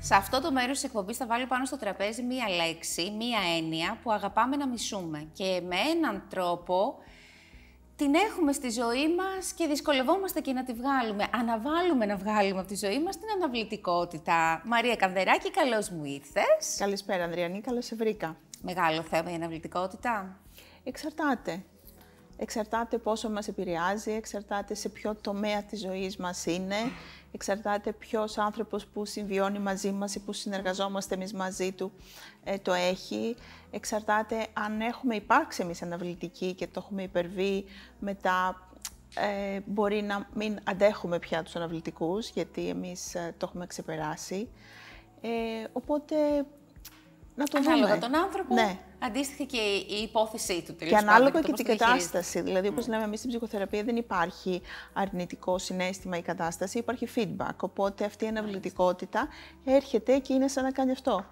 Σε αυτό το μέρος της εκπομπής θα βάλω πάνω στο τραπέζι μία λέξη, μία έννοια που αγαπάμε να μισούμε. Και με έναν τρόπο την έχουμε στη ζωή μας και δυσκολευόμαστε και να τη βγάλουμε. Αναβάλουμε να βγάλουμε από τη ζωή μας την αναβλητικότητα. Μαρία Κανδεράκη, καλώς μου ήρθες. Καλησπέρα, Ανδριανή, καλώς σε βρήκα. Μεγάλο θέμα η αναβλητικότητα. Εξαρτάται. Εξαρτάται πόσο μας επηρεάζει, εξαρτάται σε ποιο τομέα της ζωής μας είναι, εξαρτάται ποιος άνθρωπος που συμβιώνει μαζί μας ή που συνεργαζόμαστε εμείς μαζί του το έχει, εξαρτάται αν έχουμε υπάρξει εμείς αναβλητικοί και το έχουμε υπερβεί, μετά μπορεί να μην αντέχουμε πια τους αναβλητικούς, γιατί εμείς το έχουμε ξεπεράσει. Οπότε, να το δούμε. Ανάλογα τον άνθρωπο, ναι. Αντίστοιχα και η υπόθεσή του. Και ανάλογα και την κατάσταση. Δηλαδή, όπως λέμε εμείς στην ψυχοθεραπεία, δεν υπάρχει αρνητικό συναίσθημα ή κατάσταση, υπάρχει feedback. Οπότε αυτή η αναβλητικότητα έρχεται και είναι σαν να κάνει αυτό.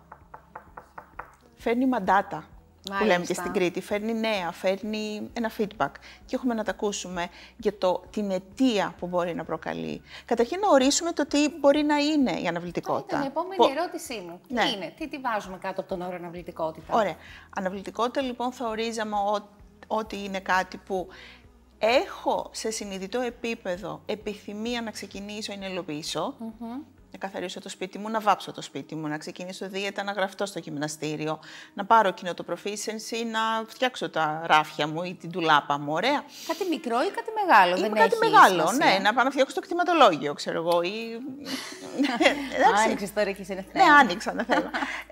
Φέρνει μαντάτα, που λέμε και στην Κρήτη. Φέρνει νέα, φέρνει ένα feedback. Και έχουμε να τα ακούσουμε για την αιτία που μπορεί να προκαλεί. Καταρχήν να ορίσουμε το τι μπορεί να είναι η αναβλητικότητα. Ήταν η επόμενη ερώτησή μου. Ναι. Τι είναι, τι βάζουμε κάτω από τον όρο αναβλητικότητα. Ωραία. Αναβλητικότητα λοιπόν θα ορίζαμε ότι είναι κάτι που έχω σε συνειδητό επίπεδο επιθυμία να ξεκινήσω ή να υλοποιήσω. Να καθαρίσω το σπίτι μου, να βάψω το σπίτι μου, να ξεκινήσω δίαιτα, να γραφτώ στο γυμναστήριο, να πάρω εκείνο το proficiency, να φτιάξω τα ράφια μου ή την τουλάπα μου, ωραία. Κάτι μικρό ή κάτι μεγάλο, δεν κάτι έχει μεγάλο, σημασία. Ναι, να πάω να φτιάξω το κτηματολόγιο, ξέρω εγώ, ή... Άνοιξες τώρα και εσύ ένα θέμα. Ναι, άνοιξα ένα θέμα.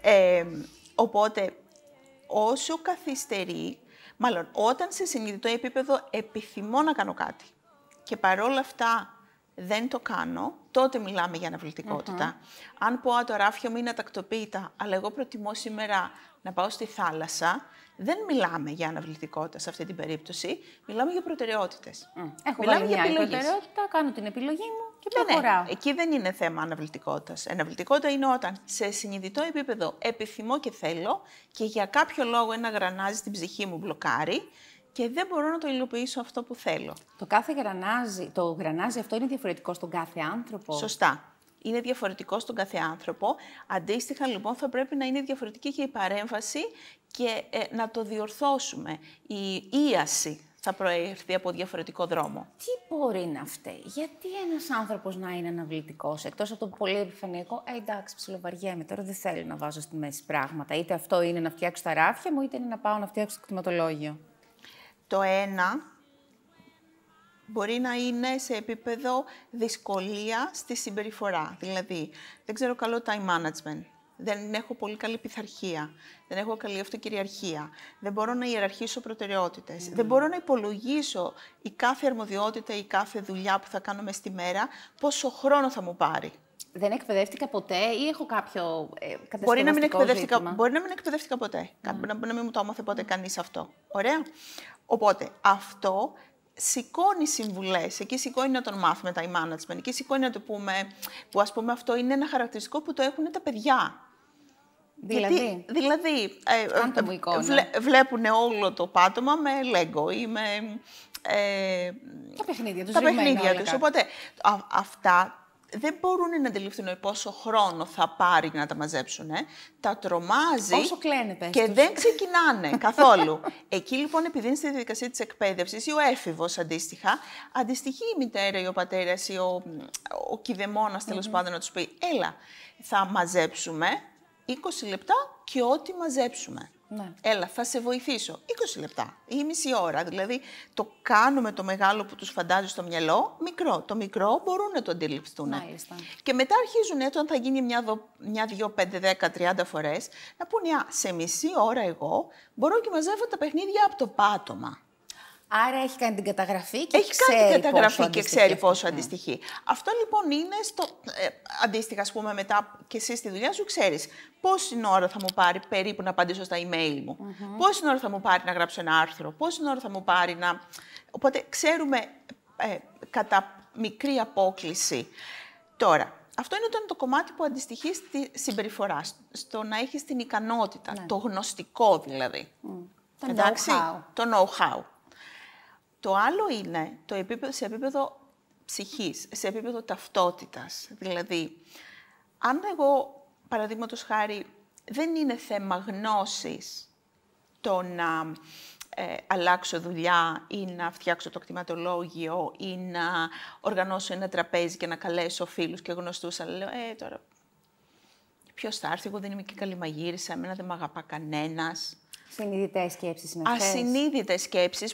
Οπότε, όσο καθυστερεί, μάλλον όταν σε συνειδητό επίπεδο επιθυμώ να κάνω κάτι και παρόλα αυτά δεν το κάνω, τότε μιλάμε για αναβλητικότητα. Αν πω, το ράφιο μου είναι ατακτοποίητα, αλλά εγώ προτιμώ σήμερα να πάω στη θάλασσα, δεν μιλάμε για αναβλητικότητα σε αυτή την περίπτωση, μιλάμε για προτεραιότητες. Έχω βάλει μια προτεραιότητα, κάνω την επιλογή μου και προχωράω. Εκεί δεν είναι θέμα αναβλητικότητας. Αναβλητικότητα είναι όταν σε συνειδητό επίπεδο επιθυμώ και θέλω και για κάποιο λόγο ένα γρανάζι στην ψυχή μου μπλοκάρει και δεν μπορώ να το υλοποιήσω αυτό που θέλω. Το γρανάζι αυτό είναι διαφορετικό στον κάθε άνθρωπο. Σωστά. Είναι διαφορετικό στον κάθε άνθρωπο. Αντίστοιχα, λοιπόν, θα πρέπει να είναι διαφορετική και η παρέμβαση και να το διορθώσουμε. Η ίαση θα προέρχεται από διαφορετικό δρόμο. Τι μπορεί να φταίει, γιατί ένας άνθρωπος να είναι αναβλητικός, εκτός από το πολύ επιφανειακό, εντάξει, ψιλοβαριέμαι, τώρα δεν θέλω να βάζω στη μέση πράγματα. Είτε αυτό είναι να φτιάξω τα ράφια μου, είτε είναι να πάω να φτιάξω το κτηματολόγιο. Το ένα μπορεί να είναι σε επίπεδο δυσκολία στη συμπεριφορά. Δηλαδή, δεν ξέρω καλό time management, δεν έχω πολύ καλή πειθαρχία, δεν έχω καλή αυτοκυριαρχία, δεν μπορώ να ιεραρχήσω προτεραιότητες, δεν μπορώ να υπολογίσω η κάθε αρμοδιότητα ή κάθε δουλειά που θα κάνω μες στη μέρα, πόσο χρόνο θα μου πάρει. Δεν εκπαιδεύτηκα ποτέ ή έχω κάποιο κατασκευαστικό Μπορεί να μην εκπαιδεύτηκα ποτέ. Να μην μου το έμαθε ποτέ κανείς αυτό. Ωραία. Οπότε, αυτό σηκώνει συμβουλές. Εκεί σηκώνει να τον μάθουμε time management. Εκεί σηκώνει να το πούμε, που ας πούμε αυτό είναι ένα χαρακτηριστικό που το έχουν τα παιδιά. Δηλαδή, βλέπουν όλο το πάτωμα με Lego ή με τα παιχνίδια τους. Τα παιχνίδια τους. Οπότε, αυτά δεν μπορούν να αντιληφθούν πόσο χρόνο θα πάρει να τα μαζέψουν. Τα τρομάζει και δεν ξεκινάνε καθόλου. Εκεί λοιπόν, επειδή είναι στη διαδικασία της εκπαίδευσης ή ο έφηβος αντιστοιχεί η μητέρα ή ο πατέρας ή ο κηδεμόνας τέλος πάντων να τους πει «Έλα, θα μαζέψουμε 20 λεπτά και ό,τι μαζέψουμε». Ναι. Έλα, θα σε βοηθήσω. 20 λεπτά ή μισή ώρα. Δηλαδή, το κάνουμε το μεγάλο που τους φαντάζει στο μυαλό μικρό. Το μικρό μπορούν να το αντιληφθούν. Μάλιστα. Και μετά αρχίζουν, όταν θα γίνει μια, 2, 5, 10, 30 φορές, να πούνε σε μισή ώρα εγώ μπορώ και μαζεύω τα παιχνίδια από το πάτωμα. Άρα έχει κάνει την καταγραφή και ξέρει πόσο αντιστοιχεί. Αυτό λοιπόν είναι αντίστοιχα, ας πούμε, μετά και εσύ στη δουλειά σου ξέρεις πόση ώρα θα μου πάρει περίπου να απαντήσω στα email μου, πόση ώρα θα μου πάρει να γράψω ένα άρθρο, πόση ώρα θα μου πάρει να... Οπότε ξέρουμε κατά μικρή απόκληση. Τώρα, αυτό είναι το κομμάτι που αντιστοιχεί στη συμπεριφορά, στο να έχεις την ικανότητα, το γνωστικό δηλαδή. Το know-how. Το άλλο είναι σε επίπεδο ψυχής, σε επίπεδο ταυτότητας. Δηλαδή, αν εγώ παραδείγματος χάρη, δεν είναι θέμα γνώσης το να αλλάξω δουλειά ή να φτιάξω το κτηματολόγιο ή να οργανώσω ένα τραπέζι και να καλέσω φίλους και γνωστούς. Αλλά λέω, τώρα, ποιος θα έρθει, εγώ δεν είμαι και καλή μαγείρισα, εμένα δεν με αγαπά κανένας. Συνειδητές σκέψεις είναι αυτές. Ασυνείδητες σκέψεις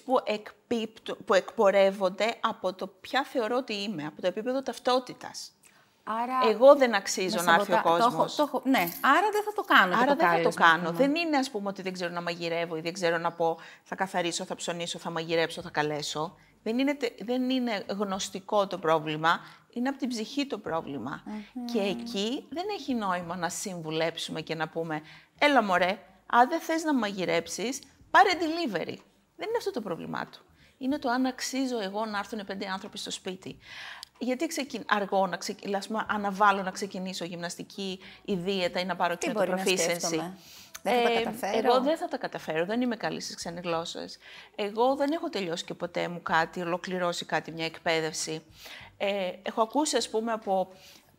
που εκπορεύονται από το ποια θεωρώ ότι είμαι, από το επίπεδο ταυτότητας. Άρα, εγώ δεν αξίζω να έρθει ο κόσμος. Ναι, άρα δεν θα το κάνω. Άρα δεν θα το κάνω. Δεν είναι, ας πούμε, ότι δεν ξέρω να μαγειρεύω ή δεν ξέρω να πω θα καθαρίσω, θα ψωνίσω, θα μαγειρέψω, θα καλέσω. Δεν είναι γνωστικό το πρόβλημα, είναι από την ψυχή το πρόβλημα. Και εκεί δεν έχει νόημα να συμβουλέψουμε και να πούμε «Έλα μωρέ, αν δεν θες να μαγειρέψεις, πάρε delivery». Δεν είναι αυτό το πρόβλημά του. Είναι το αν αξίζω εγώ να έρθουν 5 άνθρωποι στο σπίτι. Γιατί αργώ να αναβάλω να ξεκινήσω γυμναστική ή δίαιτα ή να πάρω και το proficiency. Δεν θα τα καταφέρω. Εγώ δεν θα τα καταφέρω, δεν είμαι καλή στις ξένες γλώσσες. Εγώ δεν έχω τελειώσει και ποτέ μου κάτι, ολοκληρώσει κάτι, μια εκπαίδευση. Έχω ακούσει, ας πούμε, από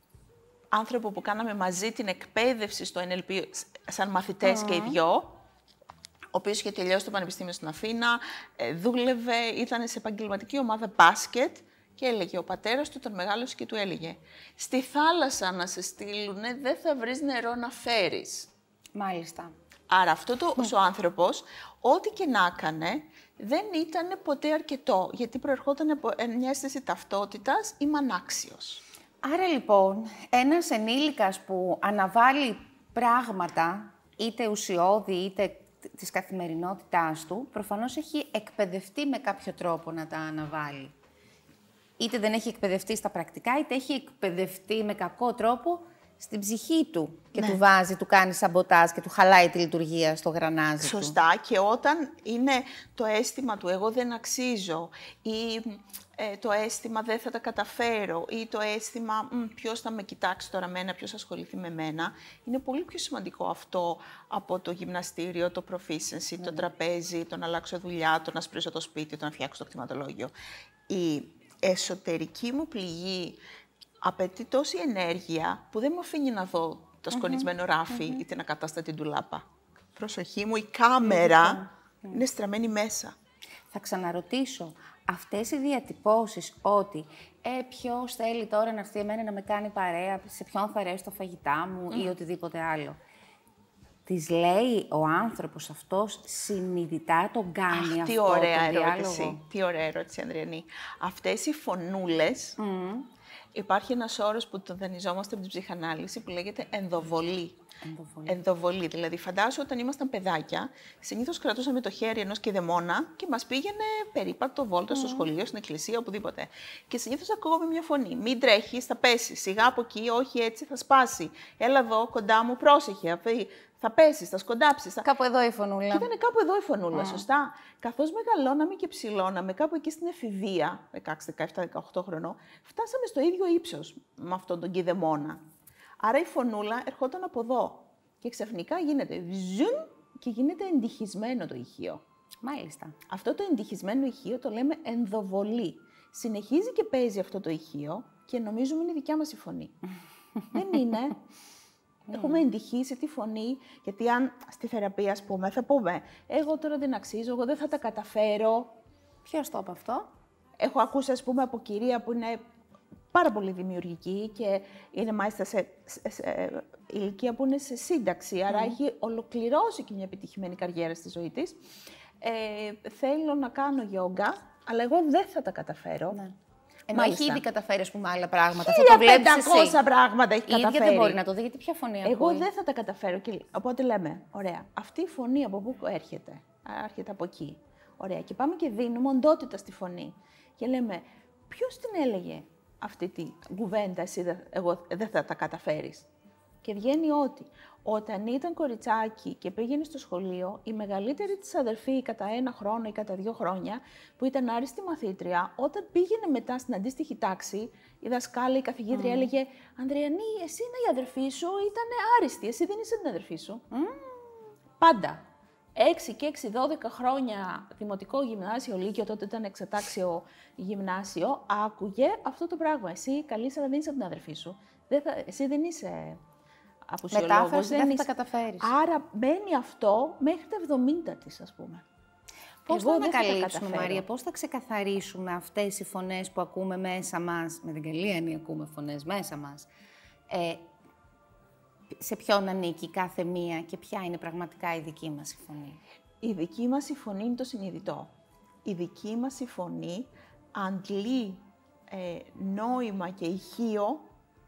άνθρωπο που κάναμε μαζί την εκπαίδευση στο NLP σαν μαθητές και οι δυο, ο οποίος είχε τελειώσει το Πανεπιστήμιο στην Αθήνα, δούλευε, ήταν σε επαγγελματική ομάδα μπάσκετ και έλεγε, ο πατέρας του ήταν μεγάλος και του έλεγε «Στη θάλασσα να σε στείλουνε, δεν θα βρεις νερό να φέρεις». Μάλιστα. Άρα αυτός ο άνθρωπος, ό,τι και να έκανε, δεν ήταν ποτέ αρκετό, γιατί προερχόταν από μια αίσθηση ταυτότητας ή μανάξιος. Άρα λοιπόν, ένας ενήλικας που αναβάλει πράγματα, είτε ουσιώδη είτε της καθημερινότητάς του, προφανώς έχει εκπαιδευτεί με κάποιο τρόπο να τα αναβάλει. Είτε δεν έχει εκπαιδευτεί στα πρακτικά, είτε έχει εκπαιδευτεί με κακό τρόπο στην ψυχή του και του βάζει, του κάνει σαμποτάζ και του χαλάει τη λειτουργία στο γρανάζι του. Σωστά. Και όταν είναι το αίσθημα του «εγώ δεν αξίζω» ή το αίσθημα «δεν θα τα καταφέρω» ή το αίσθημα «ποιος θα με κοιτάξει τώρα μένα, ποιος θα ασχοληθεί με μένα», είναι πολύ πιο σημαντικό αυτό από το γυμναστήριο, το proficiency, το τραπέζι, το να αλλάξω δουλειά, το να σπρίσω το σπίτι, το να φτιάξω το κτηματολόγιο. Η εσωτερική μου πληγή απαιτεί τόση ενέργεια που δεν μου αφήνει να δω το σκονισμένο ράφι ή την ακατάστατη ντουλάπα. Προσοχή μου, η κάμερα είναι στραμμένη μέσα. Θα ξαναρωτήσω, αυτές οι διατυπώσεις ότι ποιος θέλει τώρα να έρθει εμένα να με κάνει παρέα, σε ποιον θα αρέσει το φαγητά μου ή οτιδήποτε άλλο. Τις λέει ο άνθρωπος αυτός συνειδητά, τον κάνει αυτό το διάλογο? Τι ωραία ερώτηση, Ανδριανή. Αυτές οι φωνούλες, υπάρχει ένας όρος που τον δανειζόμαστε από την ψυχανάλυση που λέγεται ενδοβολή. Ενδοβολή. Δηλαδή, φαντάσου όταν ήμασταν παιδάκια, συνήθως κρατούσαμε το χέρι ενός κηδεμόνα και μας πήγαινε περίπατο βόλτα στο σχολείο, στην εκκλησία, οπουδήποτε. Και συνήθως ακούγαμε μια φωνή. Μην τρέχεις, θα πέσει. Σιγά από εκεί, όχι έτσι, θα σπάσει. Έλα εδώ, κοντά μου, πρόσεχε. Θα πέσεις, θα σκοντάψεις. Κάπου εδώ η φωνούλα. Και ήταν κάπου εδώ η φωνούλα, σωστά. Καθώς μεγαλώναμε και ψηλώναμε, κάπου εκεί στην εφηβεία, 16, 17, 18 χρονών, φτάσαμε στο ίδιο ύψος με αυτόν τον κηδεμόνα. Άρα η φωνούλα ερχόταν από εδώ. Και ξαφνικά γίνεται ζουμ και γίνεται εντυχισμένο το ηχείο. Μάλιστα. Αυτό το εντυχισμένο ηχείο το λέμε ενδοβολή. Συνεχίζει και παίζει αυτό το ηχείο και νομίζουμε είναι η δικιά μας η φωνή. Δεν είναι. Έχουμε εντυχίσει τη φωνή, γιατί αν στη θεραπεία, ας πούμε, θα πούμε «εγώ τώρα δεν αξίζω, εγώ δεν θα τα καταφέρω». Ποιος το είπε αυτό? Έχω ακούσει, ας πούμε, από κυρία που είναι πάρα πολύ δημιουργική και είναι μάλιστα σε ηλικία που είναι σε σύνταξη, άρα έχει ολοκληρώσει και μια επιτυχημένη καριέρα στη ζωή της. Θέλω να κάνω γιόγκα, αλλά εγώ δεν θα τα καταφέρω. Ναι. Ενώ έχει ήδη καταφέρει, ας πούμε, άλλα πράγματα. 1500 πράγματα έχει καταφέρει. Η ίδια δεν μπορεί να το δει, γιατί ποια φωνή ακούει? Εγώ δεν θα τα καταφέρω. Οπότε λέμε, ωραία, αυτή η φωνή από πού έρχεται? Έρχεται από εκεί. Ωραία, και πάμε και δίνουμε οντότητα στη φωνή. Και λέμε, ποιος την έλεγε αυτή τη κουβέντα, εσύ εγώ δεν θα τα καταφέρεις? Και βγαίνει ότι όταν ήταν κοριτσάκι και πήγαινε στο σχολείο, η μεγαλύτερη της αδερφή κατά 1 χρόνο ή κατά 2 χρόνια, που ήταν άριστη μαθήτρια, όταν πήγαινε μετά στην αντίστοιχη τάξη, η δασκάλα, η καθηγήτρια έλεγε «Ανδριανή, εσύ είναι η αδερφή σου, ήταν άριστη, εσύ δεν είσαι την αδερφή σου». Πάντα. 6 και 6, 12 χρόνια δημοτικό γυμνάσιο, λύκειο, τότε ήταν εξατάξιο γυμνάσιο, άκουγε αυτό το πράγμα. Εσύ καλής, αλλά δεν είσαι από την αδερφή σου. Εσύ δεν είσαι απουσιολόγος. Μετάφραση δεν θα τα καταφέρεις. Άρα μπαίνει αυτό μέχρι τα 70 της, ας πούμε. Πώς θα ανακαλύψουμε, Μαρία, πώς θα ξεκαθαρίσουμε αυτές οι φωνές που ακούμε μέσα μας, με την καλή έννοια ακούμε φωνές μέσα μας, σε ποιον ανήκει κάθε μία και ποια είναι πραγματικά η δική μας η φωνή. Η δική μας η φωνή είναι το συνειδητό. Η δική μας η φωνή αντλεί νόημα και ηχείο,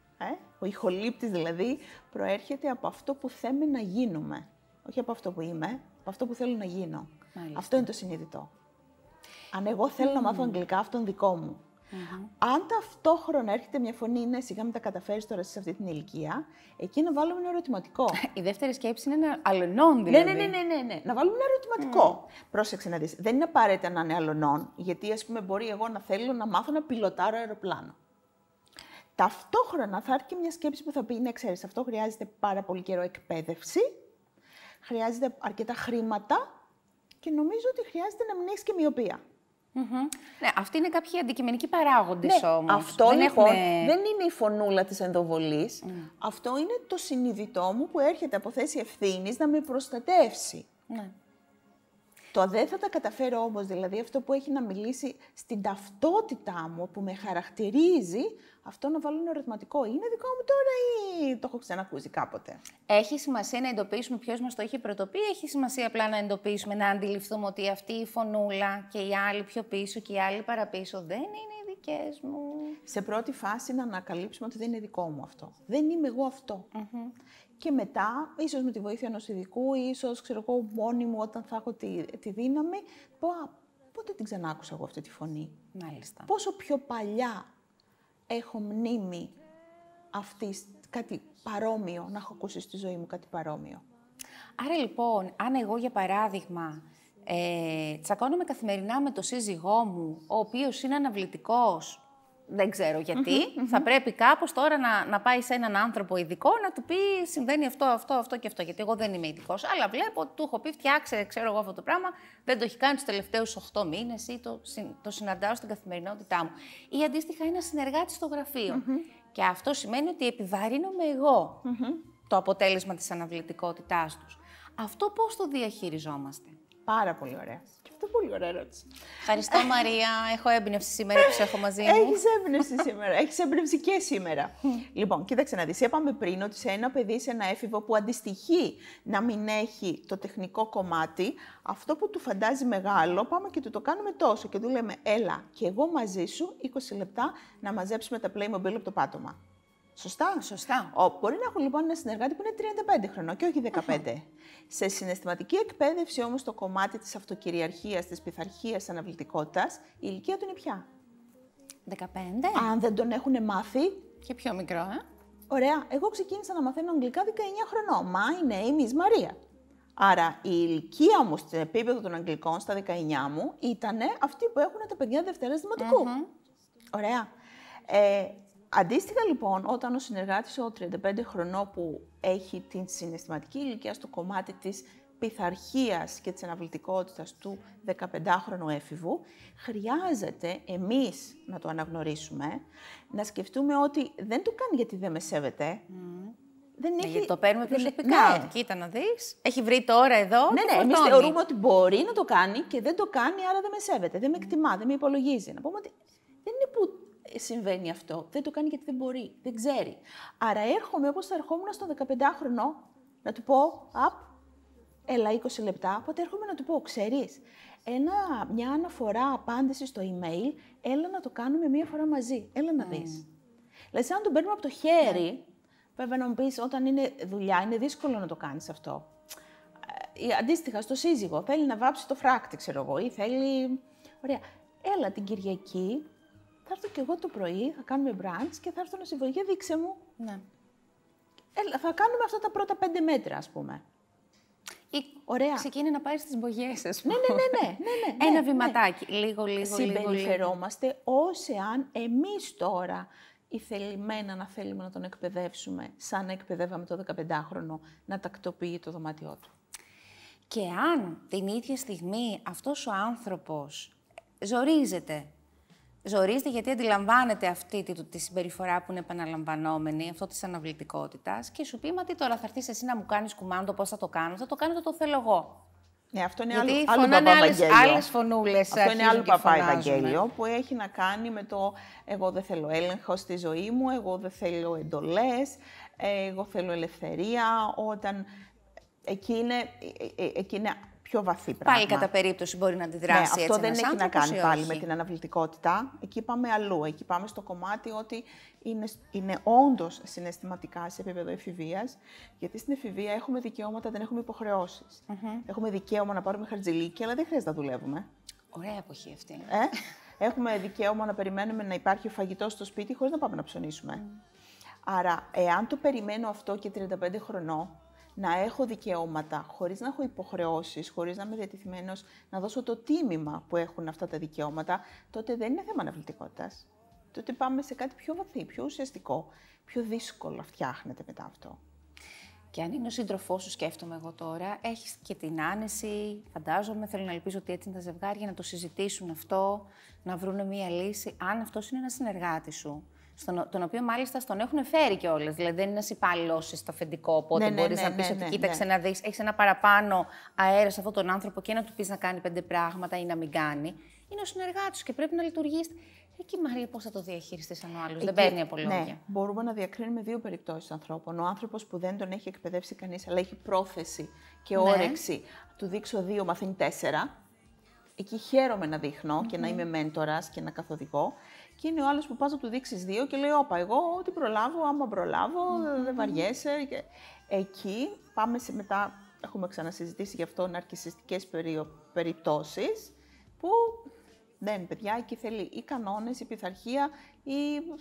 ο ηχολήπτης δηλαδή, προέρχεται από αυτό που θέλουμε να γίνουμε. Όχι από αυτό που είμαι, από αυτό που θέλω να γίνω. Μάλιστα. Αυτό είναι το συνειδητό. Αν εγώ θέλω να μάθω αγγλικά, αυτό είναι δικό μου. Αν ταυτόχρονα έρχεται μια φωνή, ναι, σιγά μην τα καταφέρεις τώρα σε αυτή την ηλικία, εκεί να βάλουμε ένα ερωτηματικό. Η δεύτερη σκέψη είναι ένα αλωνών, δηλαδή. Ναι. Να βάλουμε ένα ερωτηματικό. Πρόσεξε να δεις. Δεν είναι απαραίτητα να είναι αλωνών, γιατί ας πούμε μπορεί εγώ να θέλω να μάθω να πιλοτάρω αεροπλάνο. Ταυτόχρονα θα έρθει και μια σκέψη που θα πει, ναι, ξέρεις, αυτό χρειάζεται πάρα πολύ καιρό εκπαίδευση, χρειάζεται αρκετά χρήματα και νομίζω ότι χρειάζεται να μην έχεις και μοιοπία. Ναι, αυτοί είναι κάποιοι αντικειμενικοί παράγοντες όμως. Αυτό δεν είναι η φωνούλα της ενδοβολής. Αυτό είναι το συνειδητό μου που έρχεται από θέση ευθύνης να με προστατεύσει. Ναι. Το δεν θα τα καταφέρω όμως, δηλαδή αυτό που έχει να μιλήσει στην ταυτότητά μου, που με χαρακτηρίζει, αυτό να βάλω ένα ερωτηματικό. Είναι δικό μου τώρα ή το έχω ξανακούσει κάποτε? Έχει σημασία να εντοπίσουμε ποιος μας το έχει πρωτοπεί, έχει σημασία απλά να εντοπίσουμε, να αντιληφθούμε ότι αυτή η φωνούλα και οι άλλοι πιο πίσω και οι άλλοι παραπίσω δεν είναι οι δικές μου. Σε πρώτη φάση να ανακαλύψουμε ότι δεν είναι δικό μου αυτό. Δεν είμαι εγώ αυτό. Και μετά, ίσως με τη βοήθεια ενός ειδικού, ίσως, ξέρω εγώ, μόνη μου όταν θα έχω τη δύναμη, πω, πότε την ξανάκουσα εγώ αυτή τη φωνή. Μάλιστα. Πόσο πιο παλιά έχω μνήμη αυτής, κάτι παρόμοιο, να έχω ακούσει στη ζωή μου κάτι παρόμοιο. Άρα λοιπόν, αν εγώ για παράδειγμα τσακώνομαι καθημερινά με τον σύζυγό μου, ο οποίος είναι αναβλητικός, δεν ξέρω γιατί, θα πρέπει κάπως τώρα να πάει σε έναν άνθρωπο ειδικό να του πει συμβαίνει αυτό και αυτό. Γιατί εγώ δεν είμαι ειδικός, αλλά βλέπω, του έχω πει φτιάξε, ξέρω εγώ αυτό το πράγμα, δεν το έχει κάνει τους τελευταίους 8 μήνες ή το συναντάω στην καθημερινότητά μου. Ή αντίστοιχα είναι συνεργάτης στο γραφείο. Και αυτό σημαίνει ότι επιβαρύνομαι εγώ το αποτέλεσμα της αναβλητικότητάς τους. Αυτό πώς το διαχειριζόμαστε? Πάρα πολύ ωραία. Και αυτό πολύ ωραία ερώτηση. Ευχαριστώ, Μαρία. Έχω έμπνευση σήμερα που σε έχω μαζί μου. Έχεις έμπνευση σήμερα. Έχεις έμπνευση και σήμερα. Λοιπόν, κοίταξε να δεις. Είπαμε πριν ότι σε ένα παιδί, σε ένα έφηβο που αντιστοιχεί να μην έχει το τεχνικό κομμάτι, αυτό που του φαντάζει μεγάλο, πάμε και του το κάνουμε τόσο. Και του λέμε, έλα, και εγώ μαζί σου 20 λεπτά να μαζέψουμε τα Playmobil από το πάτωμα. Σωστά. Σωστά. Μπορεί να έχω λοιπόν ένα συνεργάτη που είναι 35 χρονών και όχι 15. Σε συναισθηματική εκπαίδευση όμως το κομμάτι της αυτοκυριαρχίας, της πειθαρχίας, της αναβλητικότητας, η ηλικία του είναι πια 15. Αν δεν τον έχουν μάθει. Και πιο μικρό, Ωραία. Εγώ ξεκίνησα να μαθαίνω αγγλικά 19 χρονών. My name is Maria. Άρα η ηλικία μου στο επίπεδο των αγγλικών, στα 19 μου, ήταν αυτή που έχουν τα παιδιά Δευτέρας Δημοτικού. Ωραία. Αντίστοιχα λοιπόν, όταν ο συνεργάτης ο 35 χρονών που έχει την συναισθηματική ηλικία στο κομμάτι της πειθαρχίας και της αναβλητικότητας του 15χρονου έφηβου, χρειάζεται εμείς να το αναγνωρίσουμε, να σκεφτούμε ότι δεν το κάνει γιατί δεν με σέβεται. Δεν έχει... Γιατί το παίρνουμε προσωπικά. Ναι. Κοίτα να δεις. Έχει βρει τώρα εδώ. Ναι, εμείς θεωρούμε ότι μπορεί να το κάνει και δεν το κάνει, άρα δεν με σέβεται, δεν με εκτιμά, δεν με υπολογίζει. Να πούμε ότι δεν είναι που συμβαίνει αυτό. Δεν το κάνει γιατί δεν μπορεί, δεν ξέρει. Άρα έρχομαι όπως θα ερχόμουν στο 15χρονο να του πω, έλα 20 λεπτά, οπότε έρχομαι να του πω, ξέρεις, μια αναφορά απάντηση στο email, έλα να το κάνουμε μία φορά μαζί, έλα να δεις. Δηλαδή, σαν να τον παίρνουμε από το χέρι, βέβαια να μου πεις, όταν είναι δουλειά, είναι δύσκολο να το κάνεις αυτό. Αντίστοιχα, στο σύζυγο, θέλει να βάψει το φράκτη, ξέρω εγώ, ή θέλει... Ωραία, έλα την Κυριακή, θα έρθω κι εγώ το πρωί, θα κάνουμε brunch και θα έρθω να σε βοηθήσω. Δείξε μου. Ναι. Θα κάνουμε αυτά τα πρώτα 5 μέτρα, ας πούμε. Ή ωραία. Ξεκίνη να πάρεις τις μπογιές, ας πούμε. Ναι. Ένα βηματάκι. Λίγο. Συμπεριφερόμαστε ως εάν εμείς τώρα ηθελημένα να θέλουμε να τον εκπαιδεύσουμε, σαν να εκπαιδεύαμε το 15χρονο να τακτοποιεί το δωμάτιό του. Και αν την ίδια στιγμή αυτός ο άνθρωπος ζορίζεται ζορίζεται γιατί αντιλαμβάνεται αυτή τη συμπεριφορά που είναι επαναλαμβανόμενη, αυτό της αναβλητικότητας, και σου πει: μα τι τώρα, θα έρθεις εσύ να μου κάνεις κουμάντο, πώς θα το κάνω? Θα το κάνω, θα το θέλω εγώ. Ναι, αυτό είναι Γιατί άλλο φωνάνε Παπα-Ευαγγέλιο. άλλες φωνούλες. Αυτό είναι άλλο αρχίζουν και Παπα-Ευαγγέλιο που έχει να κάνει με το εγώ δεν θέλω έλεγχο στη ζωή μου, εγώ δεν θέλω εντολές, εγώ θέλω ελευθερία, όταν εκεί είναι πιο βαθύ πράγμα. Πάλι κατά περίπτωση μπορεί να αντιδράσει έτσι. Αυτό δεν ένας έχει να άνθρωπος κάνει ή πάλι όχι? με την αναβλητικότητα. Εκεί πάμε αλλού. Εκεί πάμε στο κομμάτι ότι είναι όντως συναισθηματικά σε επίπεδο εφηβείας, γιατί στην εφηβεία έχουμε δικαιώματα, δεν έχουμε υποχρεώσεις. Έχουμε δικαίωμα να πάρουμε χαρτζηλίκι, αλλά δεν χρειάζεται να δουλεύουμε. Ωραία εποχή αυτή. Έχουμε δικαίωμα να περιμένουμε να υπάρχει φαγητό στο σπίτι χωρίς να πάμε να ψωνίσουμε. Άρα, εάν το περιμένω αυτό και 35 χρονών, να έχω δικαιώματα χωρίς να έχω υποχρεώσεις, χωρίς να είμαι διατεθειμένος να δώσω το τίμημα που έχουν αυτά τα δικαιώματα, τότε δεν είναι θέμα αναβλητικότητας. Τότε πάμε σε κάτι πιο βαθύ, πιο ουσιαστικό, πιο δύσκολο φτιάχνεται μετά αυτό. Και αν είναι ο σύντροφός σου, σκέφτομαι εγώ τώρα, έχεις και την άνεση, φαντάζομαι, θέλω να ελπίζω ότι έτσι είναι τα ζευγάρια, να το συζητήσουν αυτό, να βρουν μία λύση, αν αυτός είναι ένας συνεργάτης σου. Τον οποίο μάλιστα στον έχουν φέρει κιόλας. Δηλαδή δεν είναι ένας υπάλληλος στο αφεντικό, οπότε μπορείς να πεις ότι κοίταξε να δεις, έχεις ένα παραπάνω αέρα σε αυτόν τον άνθρωπο και να του πεις να κάνει 5 πράγματα ή να μην κάνει. Είναι ο συνεργάτης και πρέπει να λειτουργείς. Εκεί, Μαρία, πώς θα το διαχειριστείς αν ο άλλος δεν παίρνει από λόγια? Ναι, μπορούμε να διακρίνουμε δύο περιπτώσεις ανθρώπων. Ο άνθρωπος που δεν τον έχει εκπαιδεύσει κανείς, αλλά έχει πρόθεση και όρεξη, του δείξω 2, μαθαίνει 4. Εκεί χαίρομαι να δείχνω και να είμαι μέντορας και να καθοδηγώ. Και είναι ο άλλος που πας να του δείξεις 2 και λέει: όπα, εγώ ό,τι προλάβω, άμα προλάβω, δεν βαριέσαι. Και εκεί πάμε μετά, έχουμε ξανασυζητήσει γι' αυτό, ναρκισσιστικές περιπτώσεις, που δεν, παιδιά, εκεί θέλει ή κανόνες, ή πειθαρχία, ή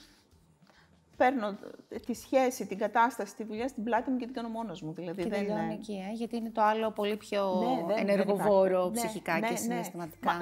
παίρνω τη σχέση, την κατάσταση, τη δουλειά στην πλάτη μου και την κάνω μόνος μου. Δηλαδή, και δεν τελειώνει εκεί, γιατί είναι το άλλο πολύ πιο δεν ενεργοβόρο ψυχικά και συναισθηματικά.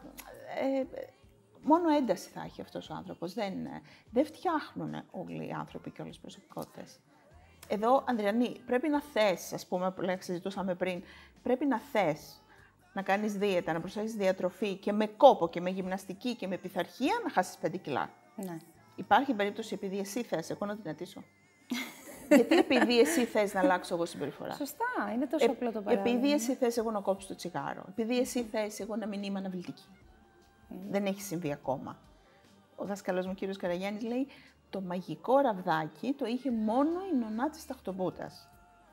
Μόνο ένταση θα έχει αυτός ο άνθρωπος. Δεν φτιάχνουν όλοι οι άνθρωποι και όλες τις προσωπικότητες. Εδώ, Ανδριανή, πρέπει να θες, ας πούμε, που συζητούσαμε πριν, πρέπει να θες να κάνεις δίαιτα, να προσέχεις διατροφή και με κόπο και με γυμναστική και με πειθαρχία να χάσεις 5 κιλά. Ναι. Υπάρχει περίπτωση επειδή εσύ θες, εγώ να την ατήσω? Γιατί επειδή εσύ θες να αλλάξω εγώ συμπεριφορά? Σωστά, είναι τόσο απλό το παράδειγμα. Επειδή εσύ θες εγώ να κόψω το τσιγάρο. Επειδή εσύ θες εγώ να μην είμαι αναβλητική. Δεν έχει συμβεί ακόμα. Ο δάσκαλος μου, κύριος Καραγιάννης, λέει: το μαγικό ραβδάκι το είχε μόνο η νονά της Ταχτοπούτας.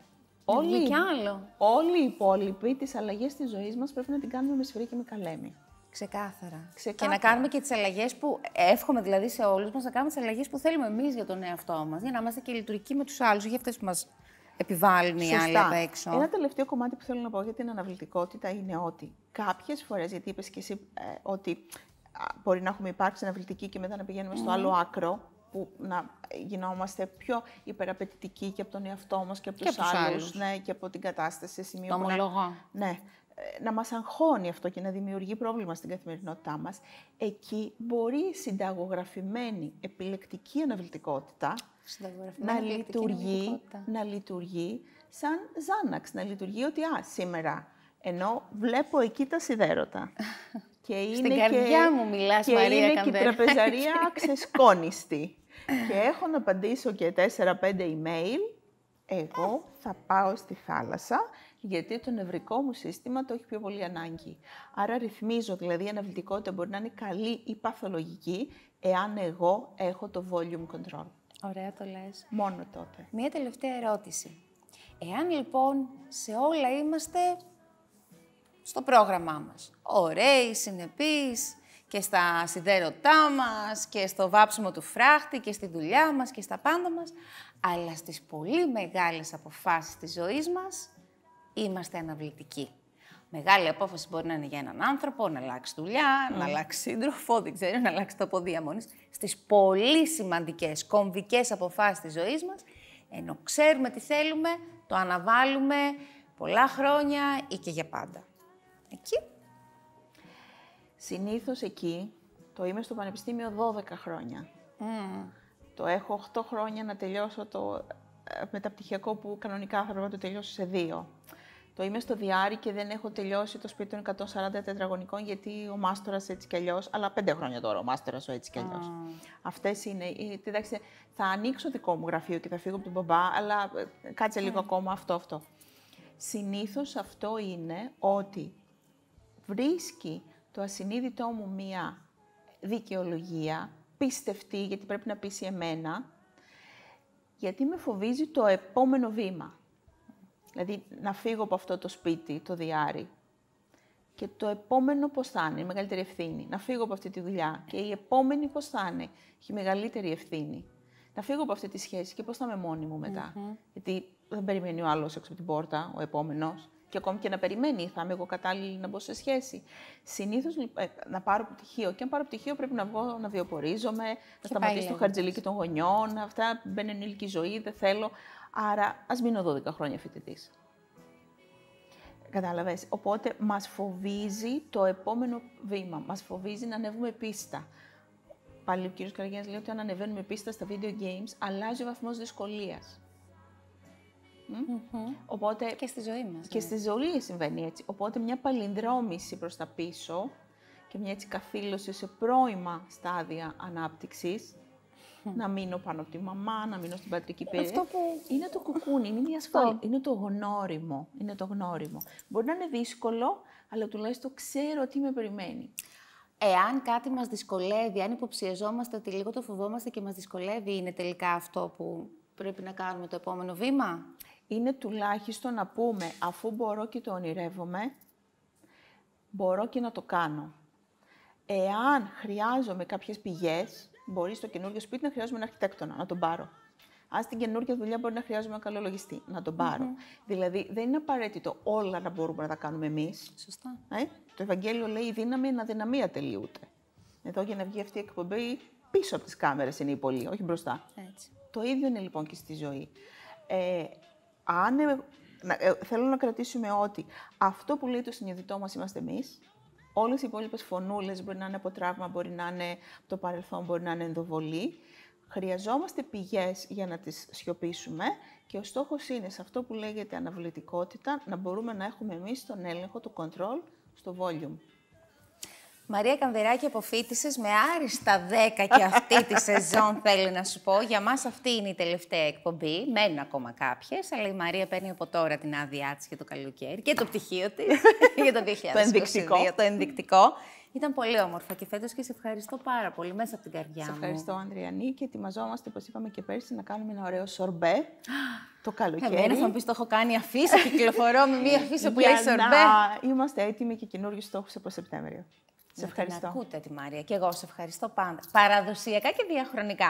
Όλοι οι υπόλοιποι τις αλλαγές της ζωής μας πρέπει να την κάνουμε με σφυρί και με καλέμι. Ξεκάθαρα. Και να κάνουμε και τις αλλαγές που εύχομαι δηλαδή σε όλους μας, να κάνουμε τις αλλαγές που θέλουμε εμείς για τον εαυτό μας, για να είμαστε και λειτουργικοί με τους άλλους, όχι αυτές που μας επιβάλλουν οι άλλοι απ' έξω. Ένα τελευταίο κομμάτι που θέλω να πω για την αναβλητικότητα είναι ότι κάποιες φορές, γιατί είπες και εσύ ότι μπορεί να έχουμε υπάρξει αναβλητικοί και μετά να πηγαίνουμε στο άλλο άκρο, που να γινόμαστε πιο υπεραπαιτητικοί και από τον εαυτό μας και από τους άλλους. Ναι, και από την κατάσταση σε σημείο. Το ομολογώ. Ναι. Να μας αγχώνει αυτό και να δημιουργεί πρόβλημα στην καθημερινότητά μας. Εκεί μπορεί η συνταγογραφημένη επιλεκτική αναβλητικότητα να λειτουργεί σαν Ζάναξ, να λειτουργεί ότι σήμερα, ενώ βλέπω εκεί τα σιδέρωτα. Και είναι στην καρδιά μου μιλάς, και Μαρία είναι Κανδέρα. και η τραπεζαρία ξεσκόνιστη. Και έχω να απαντήσω και 4-5 email, εγώ θα πάω στη θάλασσα, γιατί το νευρικό μου σύστημα το έχει πιο πολύ ανάγκη. Άρα ρυθμίζω, δηλαδή η αναβλητικότητα μπορεί να είναι καλή ή παθολογική, εάν εγώ έχω το volume control. Ωραία το λες. Μόνο τότε. Μία τελευταία ερώτηση. Εάν λοιπόν σε όλα είμαστε στο πρόγραμμά μας, ωραίοι, συνεπείς, και στα σιδέρωτά μας, και στο βάψιμο του φράχτη, και στη δουλειά μας, και στα πάντα μας, αλλά στις πολύ μεγάλες αποφάσεις της ζωής μας, είμαστε αναβλητικοί. Μεγάλη απόφαση μπορεί να είναι για έναν άνθρωπο, να αλλάξει δουλειά, να αλλάξει σύντροφο, δεν ξέρω, να αλλάξει τόπο διαμονής. Στις πολύ σημαντικές, κομβικές αποφάσεις της ζωής μας, ενώ ξέρουμε τι θέλουμε, το αναβάλουμε πολλά χρόνια ή και για πάντα. Εκεί. Συνήθως εκεί, το είμαι στο πανεπιστήμιο 12 χρόνια. Το έχω 8 χρόνια να τελειώσω το μεταπτυχιακό που κανονικά θα πρέπει να το τελειώσω σε 2. Το είμαι στο διάρρη και δεν έχω τελειώσει το σπίτι των 140 τετραγωνικών, γιατί ο μάστορας έτσι κι αλλιώς, αλλά 5 χρόνια τώρα ο μάστορας ο έτσι κι αλλιώς. Αυτές είναι. Εντάξει, θα ανοίξω δικό μου γραφείο και θα φύγω από τον μπαμπά, αλλά κάτσε λίγο ακόμα αυτό. Συνήθως αυτό είναι ότι βρίσκει το ασυνείδητό μου μία δικαιολογία, πιστευτή, γιατί πρέπει να πείσει εμένα, γιατί με φοβίζει το επόμενο βήμα. Δηλαδή, να φύγω από αυτό το σπίτι, το διάρρη, και το επόμενο πώς θα είναι, η μεγαλύτερη ευθύνη. Να φύγω από αυτή τη δουλειά και η επόμενη πώς θα είναι, η μεγαλύτερη ευθύνη. Να φύγω από αυτή τη σχέση και πώς θα είμαι μόνη μου μετά. Γιατί δεν περιμένει ο άλλος έξω από την πόρτα, ο επόμενος. Και ακόμη και να περιμένει, θα είμαι εγώ κατάλληλη να μπω σε σχέση. Συνήθως να πάρω πτυχίο. Και αν πάρω πτυχίο, πρέπει να βγω να βιοπορίζομαι, να σταματήσω το χαρτζηλίκι των γονιών. Αυτά μπαίνουν ενήλικη ζωή, δεν θέλω. Άρα, ας μείνω 12 χρόνια φοιτητής. Κατάλαβες. Οπότε, μας φοβίζει το επόμενο βήμα. Μας φοβίζει να ανέβουμε πίστα. Πάλι ο κύριος Καραγιάννης λέει ότι αν ανεβαίνουμε πίστα στα video games, αλλάζει ο βαθμός δυσκολίας. Οπότε, και στη ζωή μας. Και στη ζωή συμβαίνει έτσι. Οπότε μια παλινδρόμηση προς τα πίσω και μια έτσι καθήλωση σε πρώιμα στάδια ανάπτυξης, να μείνω πάνω από τη μαμά, να μείνω στην πατρική περιοχή. Αυτό που... Είναι το κουκούνι, είναι η ασφάλεια, είναι το γνώριμο. Είναι το γνώριμο. Μπορεί να είναι δύσκολο, αλλά τουλάχιστον ξέρω τι με περιμένει. Εάν κάτι μας δυσκολεύει, αν υποψιαζόμαστε ότι λίγο το φοβόμαστε και μας δυσκολεύει, είναι τελικά αυτό που πρέπει να κάνουμε το επόμενο βήμα? Είναι τουλάχιστον να πούμε, αφού μπορώ και το ονειρεύομαι, μπορώ και να το κάνω. Εάν χρειάζομαι κάποιες πηγές, μπορεί στο καινούργιο σπίτι να χρειάζομαι ένα αρχιτέκτονα, να τον πάρω. Αν στην καινούργια δουλειά μπορεί να χρειάζομαι ένα καλό λογιστή, να τον πάρω. Δηλαδή, δεν είναι απαραίτητο όλα να μπορούμε να τα κάνουμε εμείς. Σωστά. Το Ευαγγέλιο λέει η δύναμη εν αδυναμία τελειούται. Εδώ για να βγει αυτή η εκπομπή, πίσω από τις κάμερες είναι η πολλή, όχι μπροστά. Έτσι. Το ίδιο είναι λοιπόν και στη ζωή. Θέλω να κρατήσουμε ότι αυτό που λέει το συνειδητό μας είμαστε εμείς. Όλες οι υπόλοιπες φωνούλες μπορεί να είναι από τραύμα, μπορεί να είναι από το παρελθόν, μπορεί να είναι ενδοβολή. Χρειαζόμαστε πηγές για να τις σιωπήσουμε και ο στόχος είναι σε αυτό που λέγεται αναβλητικότητα να μπορούμε να έχουμε εμείς τον έλεγχο, το control στο volume. Μαρία Κανδεράκη, αποφοίτησες με άριστα 10 και αυτή τη σεζόν, θέλω να σου πω. Για μας αυτή είναι η τελευταία εκπομπή. Μένουν ακόμα κάποιες, αλλά η Μαρία παίρνει από τώρα την άδειά της για το καλοκαίρι και το πτυχίο της για το 2022, το ενδεικτικό. Ήταν πολύ όμορφα και φέτος και σε ευχαριστώ πάρα πολύ μέσα από την καρδιά μου. Σε ευχαριστώ, Ανδριανή, και ετοιμαζόμαστε, όπως είπαμε και πέρσι, να κάνουμε ένα ωραίο σορμπέ το καλοκαίρι. Εμένα θα μου πεις, το έχω κάνει αφίσα, κυκλοφορώ με μία αφίσα που λέει σορμπέ. Είμαστε έτοιμοι και καινούριους στόχους από Σεπτέμβριο. Σε ευχαριστώ. Να ακούτε τη Μαρία και εγώ σε ευχαριστώ πάντα. Παραδοσιακά και διαχρονικά.